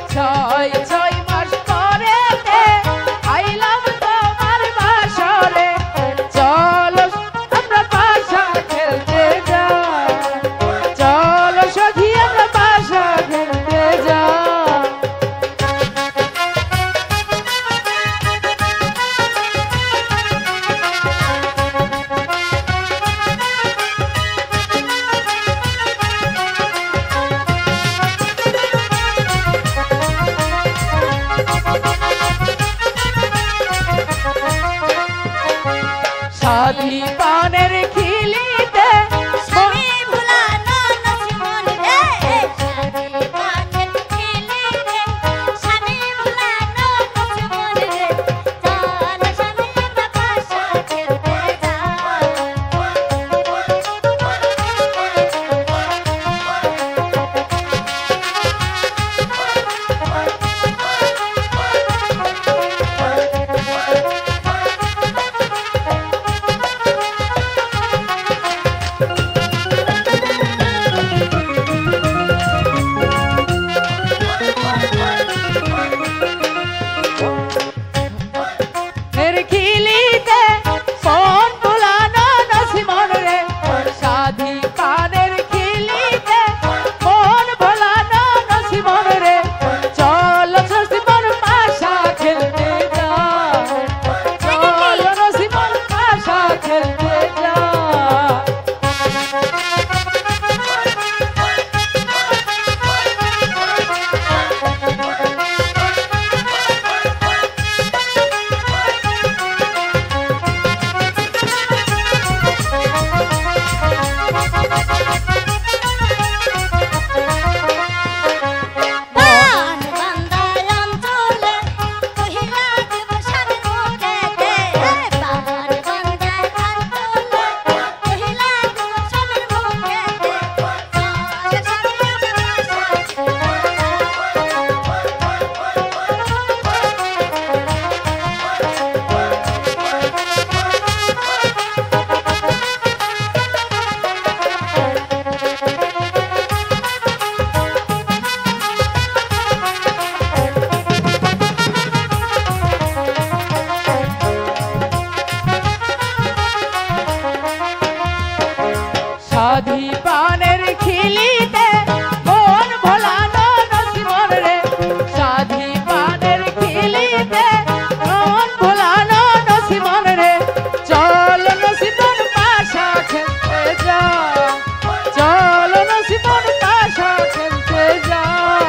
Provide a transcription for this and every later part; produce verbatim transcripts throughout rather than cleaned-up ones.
ছয় ছয় মাস পরেতে আইলাম তোমার বাসরে চলো আমরা পাশা খেলতে যাই চলো সখী আমরা পাশা খেলতে যাই সাধী পানের খিলিতে স্বামী ভুলানো নসিমন রে স্বামী পানের খিলিতে স্বামী ভুলানো নসিমন রে চল স্বামী আমরা পাশা খেলতে যাই খিলিতে মন ভুলানো নসিমন রে সাধী পানের খিলিতে মন ভুলানো নসিমন রে চলো নসিমন পাশা খেলতে যাই চলো নসিমন পাশা খেলতে যাই সাধী পানের খিলিতে মন ভোলানো নসিমন রে সাধী পানের খিলিতে মন ভোলানো নসিমন রে চল নসিমন পাশা খেলতে যাই চল নসিমন পাশা খেলতে যাই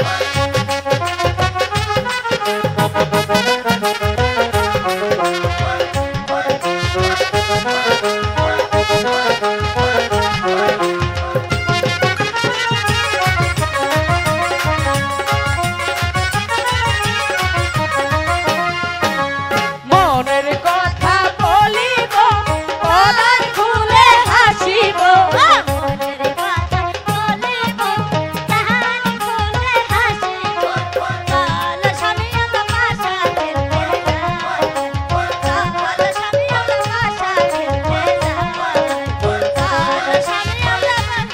মনের কথা বলিব পরাণ খুলে হাসিব মনের কথা বলিব তাহার খুলে হাসিব চল স্বামী আমরা পাশা খেলতে যাই চল স্বামী আমরা পাশা খেলতে যাই চল স্বামী আমরা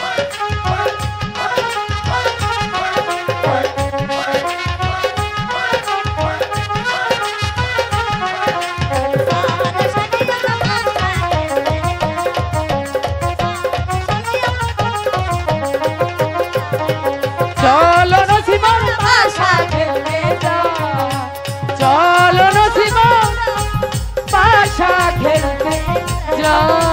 চলো নসিমন পাশা খেলতে যাই চলো নসিমন পাশা খেলতে যাই